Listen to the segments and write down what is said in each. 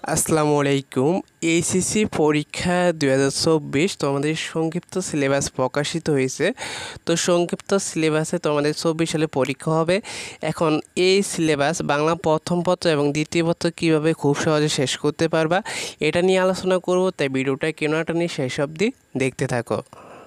আসসালামু আলাইকুম। এইচএসসি পরীক্ষা 2024 তোমাদের সংক্ষিপ্ত সিলেবাস প্রকাশিত হয়েছে। তো সংক্ষিপ্ত সিলেবাসে তোমাদের 24 সালে পরীক্ষা হবে। এখন এই সিলেবাস বাংলা প্রথম পত্র এবং দ্বিতীয় পত্র কীভাবে খুব সহজে শেষ করতে পারবা এটা নিয়ে আলোচনা করব, তাই ভিডিওটা কেনাটা নিয়ে শেষ অবধি দেখতে থাকো।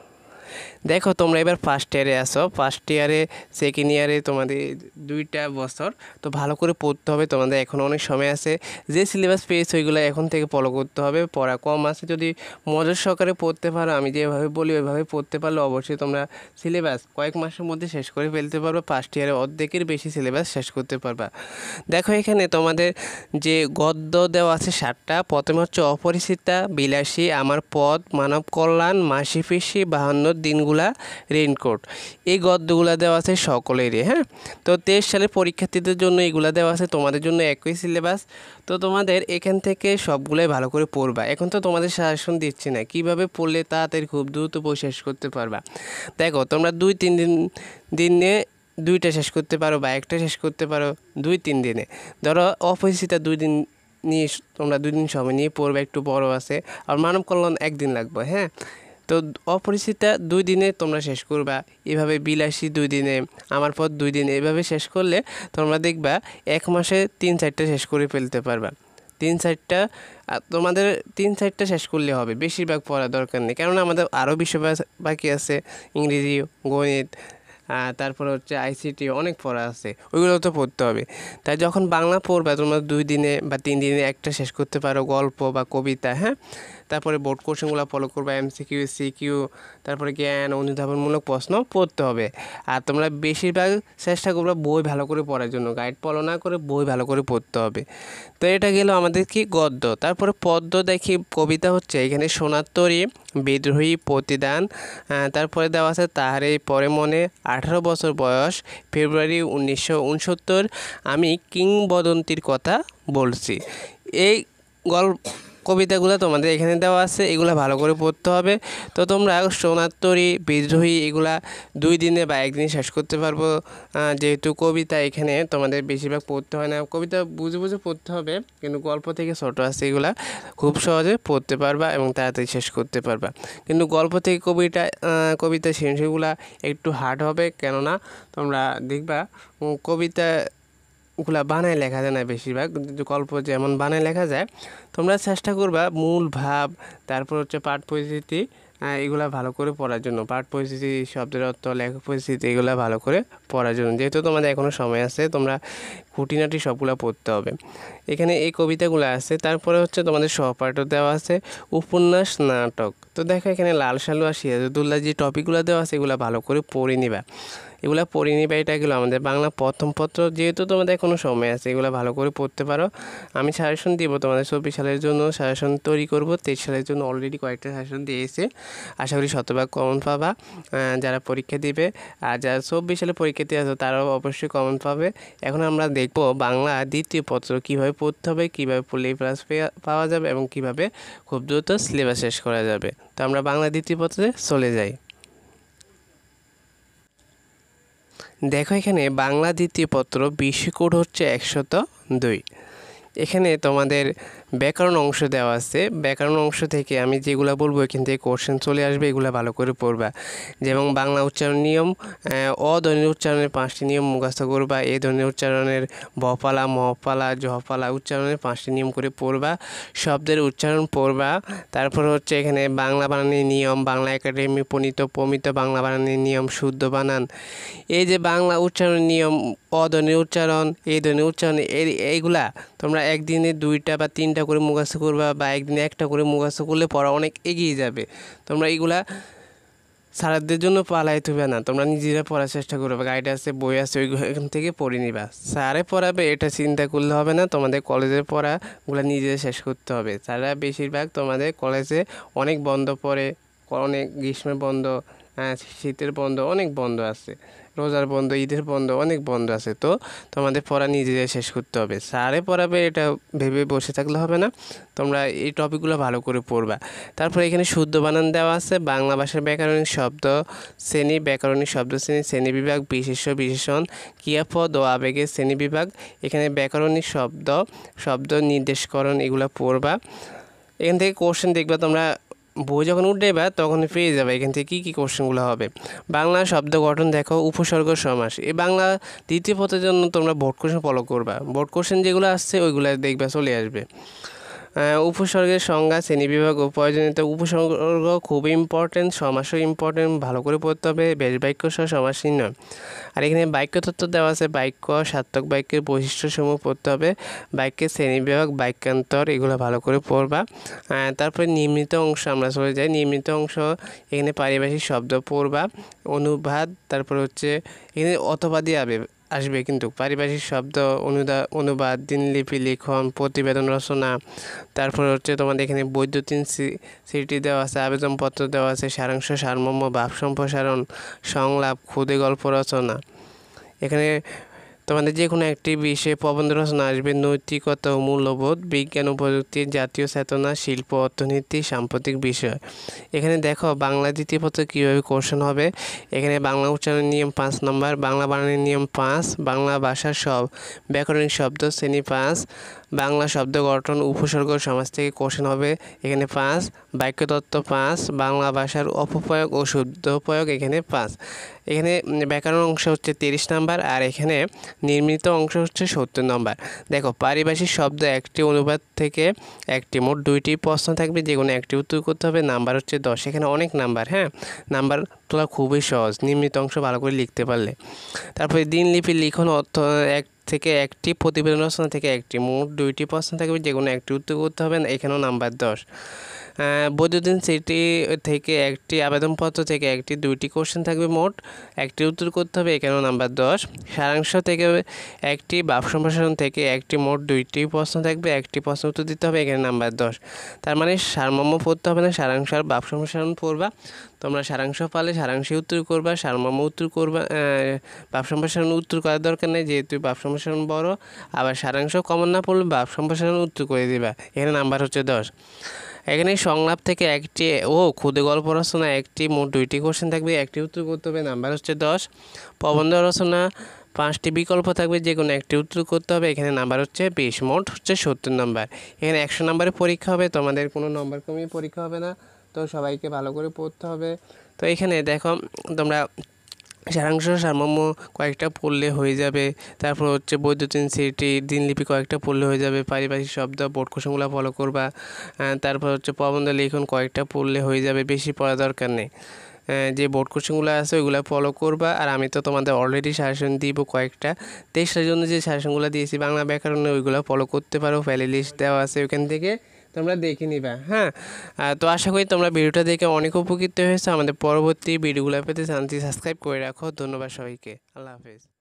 দেখো, তোমরা এবার ফার্স্ট ইয়ারে আসো, ফার্স্ট ইয়ারে সেকেন্ড ইয়ারে তোমাদের 2টা বছর, তো ভালো করে পড়তে হবে। তোমাদের এখন অনেক সময় আছে, যে সিলেবাস পেয়েছো ওইগুলো এখন থেকে ফলো করতে হবে। পড়া কম আছে, যদি মনোযোগ সহকারে পড়তে পারো, আমি যেভাবে বলি ওইভাবে পড়তে পারলে অবশ্যই তোমরা সিলেবাস কয়েক মাসের মধ্যে শেষ করে ফেলতে পারবে। ফার্স্ট ইয়ারে অর্ধেকের বেশি সিলেবাস শেষ করতে পারবা। দেখো, এখানে তোমাদের যে গদ্য দেওয়া আছে 7টা। প্রথমে হচ্ছে অপরিচিতা, বিলাসী, আমার পদ, মানব কল্যাণ, মাসি পিসি, 52 দিনগুলা, রেইনকোট। এই গদ্যগুলা দেওয়া আছে সকলেরই। হ্যাঁ, তো 23 সালের পরীক্ষার্থীদের জন্য এগুলা দেওয়া আছে, তোমাদের জন্য একই সিলেবাস। তো তোমাদের এখান থেকে সবগুলোই ভালো করে পড়বা। এখন তো তোমাদের সাজেশন দিচ্ছি না, কিভাবে পড়লে তাড়াতাড়ি খুব দ্রুত বই শেষ করতে পারবা। দেখো, তোমরা 2-3 দিনে 2টা শেষ করতে পারো বা 1টা শেষ করতে পারো 2-3 দিনে। ধরো অপরিচিতা 2 দিন নিয়ে তোমরা 2 দিন সময় নিয়ে পড়বে, একটু বড় আছে। আর মানব কল্যাণ 1 দিন লাগবে। হ্যাঁ, তো অপরিচিতা 2 দিনে তোমরা শেষ করবা। এভাবে বিলাসী 2 দিনে, আমার পথ 2 দিনে, এভাবে শেষ করলে তোমরা দেখবা 1 মাসে 3-4টা শেষ করে ফেলতে পারবা। 3-4টা তোমাদের 3-4টা শেষ করলে হবে, বেশিরভাগ পড়া দরকার নেই, কেননা আমাদের আরও বিষয় বাকি আছে, ইংরেজি, গণিত, তারপরে হচ্ছে আইসিটি, অনেক পড়া আছে, ওইগুলো তো পড়তে হবে। তাই যখন বাংলা পড়বা তোমরা 2 দিনে বা 3 দিনে একটা শেষ করতে পারো, গল্প বা কবিতা। হ্যাঁ, তারপরে বোর্ড কোশ্চেনগুলো ফলো করবা, এমসিকিউ, সিকিউ, তারপরে জ্ঞান অনুধাবনমূলক প্রশ্ন পড়তে হবে। আর তোমরা বেশিরভাগ চেষ্টা করবা বই ভালো করে পড়ার জন্য, গাইড ফলো না করে বই ভালো করে পড়তে হবে। তো এটা গেল আমাদের কি গদ্য। তারপরে পদ্য দেখি, কবিতা হচ্ছে এখানে সোনার তরী, বিদ্রোহী, প্রতিদান, তারপরে দেওয়া আছে তাহারে পরে মনে, 18 বছর বয়স, ফেব্রুয়ারি 1969, আমি কিংবদন্তির কথা বলছি। এই কবিতাগুলো তোমাদের এখানে দেওয়া আছে, এগুলো ভালো করে পড়তে হবে। তো তোমরা সোনার তরী, বিদ্রোহী এগুলা 2 দিনে বা 1 দিনে শেষ করতে পারবো। যেহেতু কবিতা এখানে তোমাদের বেশিরভাগ পড়তে হয় না, কবিতা বুঝে বুঝে পড়তে হবে, কিন্তু গল্প থেকে ছোট আছে, এগুলা খুব সহজে পড়তে পারবা এবং তাড়াতাড়ি শেষ করতে পারবা। কিন্তু গল্প থেকে কবিতা সেগুলা একটু হার্ড হবে, কেননা তোমরা দেখবা কবিতাগুলা বানায় লেখা যায় না, বেশিরভাগ গল্প যেমন বানায় লেখা যায়। তোমরা চেষ্টা করবা মূল ভাব, তারপর হচ্ছে পাঠ পরিস্থিতি, এগুলা ভালো করে পড়ার জন্য, পাঠ পরিস্থিতি, শব্দের অর্থ, লেখক পরিস্থিতি, এগুলা ভালো করে পড়ার জন্য। যেহেতু তোমাদের এখনও সময় আছে, তোমরা খুঁটিনাটি সবগুলো পড়তে হবে। এখানে এই কবিতাগুলো আছে। তারপরে হচ্ছে তোমাদের সহপাঠও দেওয়া আছে, উপন্যাস, নাটক। তো দেখো, এখানে লাল সালু আর সিরাজউদ্দৌলা যে টপিকগুলো দেওয়া আছে এগুলো ভালো করে পড়ে নিবা। এটা গেলো আমাদের বাংলা প্রথম পত্র। যেহেতু তোমাদের এখনও সময় আছে, এগুলো ভালো করে পড়তে পারো। আমি সাজেশন দিব তোমাদের 24 সালের জন্য, সাজেশন তৈরি করব। 23 সালের জন্য অলরেডি কয়েকটা সাজেশন দিয়েছে, আশা করি 100% কমন পাবা যারা পরীক্ষা দিবে। আর যারা 24 সালে পরীক্ষা দিয়ে আসো তারাও অবশ্যই কমন পাবে। এখন আমরা দেখব বাংলা দ্বিতীয় পত্র কীভাবে পড়তে হবে, কীভাবে পড়লে প্লাস পাওয়া যাবে এবং কীভাবে খুব দ্রুত সিলেবাস শেষ করা যাবে। তো আমরা বাংলা দ্বিতীয় পত্রে চলে যাই। দেখো, এখানে বাংলা দ্বিতীয় পত্র বিষয় কোড হচ্ছে 102। এখানে তোমাদের ব্যাকরণ অংশ দেওয়া আছে। ব্যাকরণ অংশ থেকে আমি যেগুলো বলবো এখান থেকে কোশ্চেন চলে আসবে, এগুলো ভালো করে পড়বা। যেমন বাংলা উচ্চারণ নিয়ম, অধ্বনির উচ্চারণের 5টি নিয়ম মুখস্থ করবা। এ ধ্বনির উচ্চারণের বপালা, মহপালা, জহপালা উচ্চারণের 5টি নিয়ম করে পড়বা। শব্দের উচ্চারণ পড়বা। তারপর হচ্ছে এখানে বাংলা বানানের নিয়ম, বাংলা একাডেমি প্রমিত বাংলা বানানের নিয়ম, শুদ্ধ বানান। এই যে বাংলা উচ্চারণ নিয়ম, অধ্বনির উচ্চারণ, এই ধ্বনির উচ্চারণ, এইগুলা তোমরা একদিনে 2টা বা 3টা করে মুখস্থ করবা, বা একদিনে 1টা করে মুখস্থ করলে পড়া অনেক এগিয়ে যাবে। তোমরা এইগুলা স্যারদের জন্য পালাই তুলবে না, তোমরা নিজেরা পড়ার চেষ্টা করবে। গাইড আছে, বই আছে, ওইখান থেকে পড়ে নিবা। স্যারে পড়াবে এটা চিন্তা করলে হবে না, তোমাদের কলেজের পড়াগুলো নিজেরা শেষ করতে হবে। স্যাররা বেশিরভাগ তোমাদের কলেজে অনেক বন্ধ পড়ে, অনেক গ্রীষ্মের বন্ধ, শীতের বন্ধ অনেক বন্ধ আছে, রোজার বন্ধ, ঈদের বন্ধ, অনেক বন্ধ আছে। তো তোমাদের পড়া নিজেরাই শেষ করতে হবে, স্যারে পড়াবে এটা ভেবে বসে থাকলে হবে না, তোমরা এই টপিকগুলো ভালো করে পড়বা। তারপর এখানে শুদ্ধ বানান দেওয়া আছে, বাংলা ভাষার ব্যাকরণিক শব্দ শ্রেণী, ব্যাকরণিক শব্দ শ্রেণী, শ্রেণীবিভাগ, বিশেষ্য, বিশেষণ, ক্রিয়াপদ ও আবেগের শ্রেণীবিভাগ। এখানে ব্যাকরণিক শব্দ নির্দেশকরণ এগুলো পড়বা। এখান থেকে কোশ্চেন দেখবা, তোমরা বই যখন উঠেবা তখন পেয়ে যাবে এখান থেকে কী কোশ্চেনগুলো হবে। বাংলা শব্দ গঠন দেখো, উপসর্গ সমাস। এই বাংলা দ্বিতীয় পথের জন্য তোমরা বোর্ড কোশ্চেন ফলো করবা, বোর্ড কোশ্চেন যেগুলো আসছে ওইগুলো দেখবা চলে আসবে। উপসর্গের সংজ্ঞা, শ্রেণীবিভাগ ও প্রয়োজনীয়তা। উপসর্গ খুবই ইম্পর্টেন্ট, সমাসও ইম্পর্টেন্ট, ভালো করে পড়তে হবে। বেশ বাক্য সহ সমাস চিহ্ন। আর এখানে বাক্য তত্ত্ব দেওয়া আছে, বাক্য সার্থক বাক্যের বৈশিষ্ট্যসমূহ পড়তে হবে, বাক্যের শ্রেণীবিভাগ, বাক্যান্তর এগুলো ভালো করে পড়বা। তারপরে নির্মিত অংশ আমরা চলে যাই। নির্মিত অংশ এখানে পারিভাষিক শব্দ পড়বা, অনুবাদ, তারপর হচ্ছে এখানে অথবাদি আসবে কিন্তু পারিভাষিক শব্দ, অনুবাদ, দিনলিপি লিখন, প্রতিবেদন রচনা। তারপর হচ্ছে তোমাদের এখানে বৈদ্যুতিন সিটি দেওয়া আছে, আবেদনপত্র দেওয়া আছে, সারাংশ, সারমর্ম, ভাব সম্প্রসারণ, সংলাপ, ক্ষুদে গল্প রচনা। এখানে তোমাদের যে কোনো একটি বিষয়ে প্রবন্ধ রচনা আসবে, নৈতিকতা ও মূল্যবোধ, বিজ্ঞান ও প্রযুক্তি, জাতীয় চেতনা, শিল্প, অর্থনীতি, সাম্প্রতিক বিষয়। এখানে দেখো বাংলা দ্বিতীয় পত্রে কীভাবে কোশ্চেন হবে। এখানে বাংলা উচ্চারণের নিয়ম 5 নম্বর, বাংলা বানানের নিয়ম 5, বাংলা ভাষার ব্যাকরণিক শব্দ শ্রেণী 5, বাংলা শব্দ গঠন, উপসর্গ সমাজ থেকে কোশ্চেন হবে এখানে 5, বাক্যতত্ত্ব 5, বাংলা ভাষার অপপ্রয়োগ ও শুদ্ধ প্রয়োগ এখানে 5। এখানে ব্যাকরণ অংশ হচ্ছে 30 নম্বর, আর এখানে নির্মিত অংশ হচ্ছে 70 নম্বর। দেখো পারিভাষিক শব্দ একটি, অনুবাদ থেকে একটি, মোট 2টি প্রশ্ন থাকবে, যে কোনো একটি উত্তর করতে হবে। নাম্বার হচ্ছে 10। এখানে অনেক নাম্বার, নাম্বার তোলা খুবই সহজ, নির্মিত অংশ ভালো করে লিখতে পারলে। তারপরে দিনলিপি লিখন অর্থ থেকে একটি, প্রতিবেদন রচনা থেকে একটি, মোট 2টি প্রশ্ন থাকবে, যে কোনো একটি উত্তর করতে হবে, এখানেও নাম্বার 10। বৈদ্যুতিন সিটি থেকে একটি, আবেদনপত্র থেকে একটি, 2টি কোশ্চেন থাকবে, মোট একটি উত্তর করতে হবে, এখানেও নাম্বার 10। সারাংশ থেকে একটি, ভাব সম্প্রসারণ থেকে একটি, মোট 2টি প্রশ্ন থাকবে, একটি প্রশ্ন উত্তর দিতে হবে, এখানে নাম্বার 10। তার মানে সারমর্ম পড়তে হবে না, সারাংশ আর ভাব সম্প্রসারণ পড়বা। তোমরা সারাংশ পালে সারাংশে উত্তর করবা, সারমর্ম উত্তর করবা, ভাব সম্প্রসারণ উত্তর করার দরকার নেই, যেহেতু ভাব সম্প্রসারণ বড়। আবার সারাংশ কমন না পড়লে ভাব সম্প্রসারণ উত্তর করে দিবা, এখানে নাম্বার হচ্ছে 10। এখানে সংলাপ থেকে একটি ও ক্ষুদে গল্প রচনা একটি, মোট 2টি কোশ্চেন থাকবে, একটি উত্তর করতে হবে, নাম্বার হচ্ছে 10। প্রবন্ধ রচনা 5টি বিকল্প থাকবে, যে কোনো একটি উত্তর করতে হবে, এখানে নাম্বার হচ্ছে 20, মোট হচ্ছে 70 নম্বর। এখানে 100 নম্বরের পরীক্ষা হবে, তোমাদের কোনো নম্বর কমিয়ে পরীক্ষা হবে না, তো সবাইকে ভালো করে পড়তে হবে। তো এখানে দেখো তোমরা সারাংশ, সারমর্ম কয়েকটা পড়লে হয়ে যাবে। তারপর হচ্ছে বৈদ্যুতিন সিটি, দিনলিপি কয়েকটা পড়লে হয়ে যাবে। পারিভাষিক শব্দ, বোর্ড কোশ্চেনগুলো ফলো করবা। তারপর হচ্ছে প্রবন্ধ লিখন কয়েকটা পড়লে হয়ে যাবে, বেশি পড়া দরকার নেই। যে বোর্ড কোশ্চেনগুলো আছে ওইগুলো ফলো করবা। আর আমি তো তোমাদের অলরেডি সাজেশন দিব কয়েকটা, টেস্টের জন্য যে সাজেশনগুলো দিয়েছি বাংলা ব্যাকরণে ওইগুলো ফলো করতে পারো, প্লে লিস্ট দেওয়া আছে ওইখান থেকে তোমরা দেখে নিবা। তো আশা করি তোমরা ভিডিওটা দেখে অনেক উপকৃত হয়েছে। আমাদের পরবর্তী ভিডিওগুলো পেতে চ্যানেলটি সাবস্ক্রাইব করে রাখো। ধন্যবাদ সবাইকে, আল্লাহ হাফেজ।